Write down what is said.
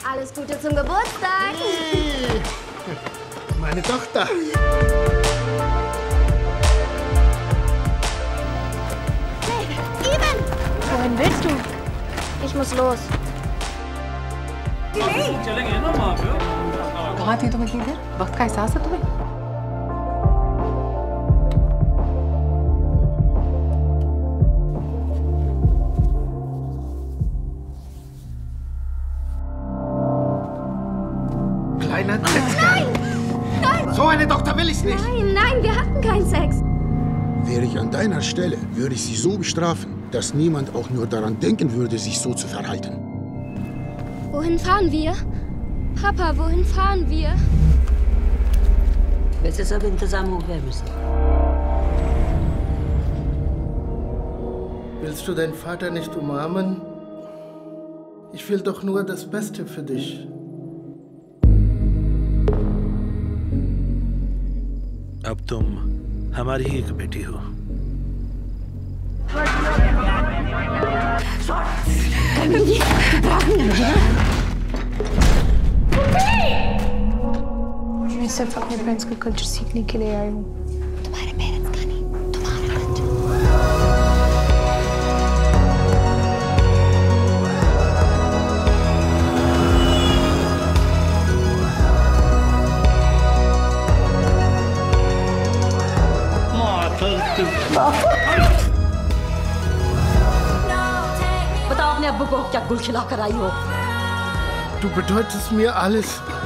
Alles Gute zum Geburtstag. Hey. Meine Tochter. Hey, Iram! Wohin willst du? Ich muss los. कहाँ थी तुम इतनी देर? वक्त का एहसास है तुम्हें? Kleiner Dreckskerl. Nein! So eine Tochter will ich nicht. Nein, wir hatten keinen Sex. Wäre ich an deiner Stelle, würde ich sie so bestrafen, dass niemand auch nur daran denken würde, sich so zu verhalten. Wohin fahren wir? Papa, wohin fahren wir? वैसे सब इंतजाम हो गया है। Willst du deinen Vater nicht umarmen? Ich will doch nur das Beste für dich. अब तुम हमारी ही एक बेटी हो। मैं सिर्फ अपने पेरेंट्स का कल्चर सीखने के लिए आई हूँ। तुम्हारे पेरेंट्स का नहीं, तुम्हारा कल्चर। बताओ अपने अब्बू को क्या गुल खिला कर आई हो? Du bedeutest mir alles.